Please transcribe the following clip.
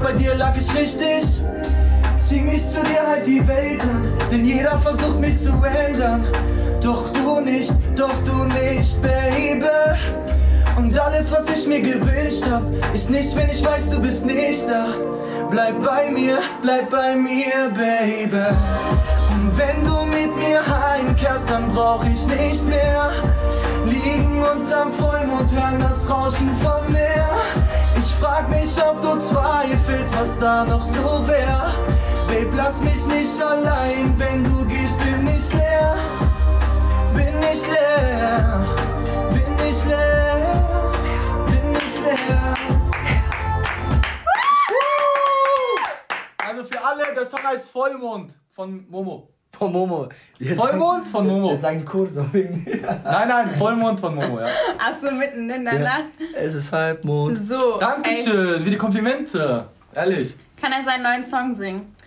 bei dir lag ich richtig. Zieh mich zu dir, halt die Welt an, denn jeder versucht mich zu ändern. Doch du nicht, Baby. Und alles, was ich mir gewünscht hab, ist nichts, wenn ich weiß, du bist nicht da. Bleib bei mir, Baby. Und wenn du mit mir heimkehrst, dann brauch ich nicht mehr liegen unterm Vollmond, hören das Rauschen vom Meer. Ich frag mich, ob du zweifelst, was da noch so wär. Babe, lass mich nicht allein, wenn du gehst, bin ich leer. Bin ich leer, bin ich leer, bin ich leer. Also für alle, der Song heißt Vollmond von Momo. Von Momo. Vollmond von Momo. Jetzt sagen Kurden. Nein, Vollmond von Momo, ja. Achso, mitten in der Nacht. Es ist Halbmond. So. Dankeschön, wie die Komplimente. Ehrlich. Kann er seinen neuen Song singen?